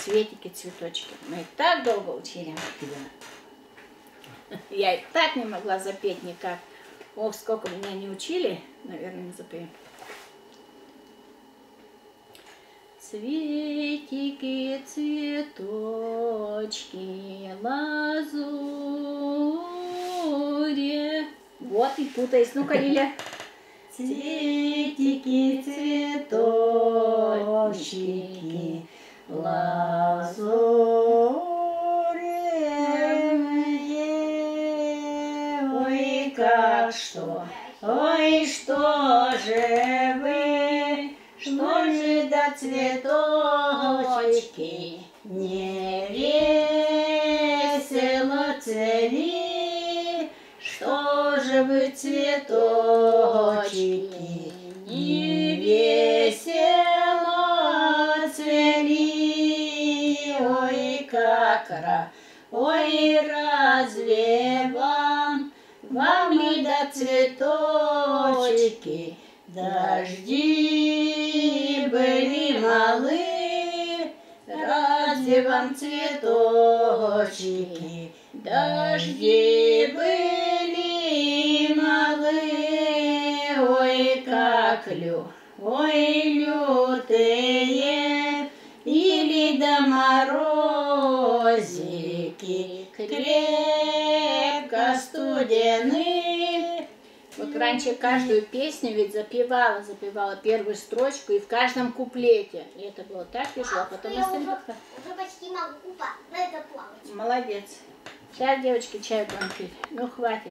цветики, цветочки. Мы их так долго учили. Я их так не могла запеть никак. Ох, сколько меня не учили, наверное, не запою. Цветики, цветочки, лазуре. Вот и путаюсь. Ну-ка, Лиля. Цветики, цветочки, лазуревые. Ой, как что, ой, что же вы, что же до цветочки не весело цвели, что же вы, цветочки, не весело цвели, ой, как ой, разве вам ли до цветочки дожди были малы, разве вам, цветочки, дожди были малы, ой, как ой, лютые, или до морозики крепко студены. Вот раньше каждую песню ведь запевала первую строчку и в каждом куплете. И это было так тяжело. Потом я уже почти могу на это плавать. Молодец. Сейчас, девочки, чай будем пить. Ну, хватит.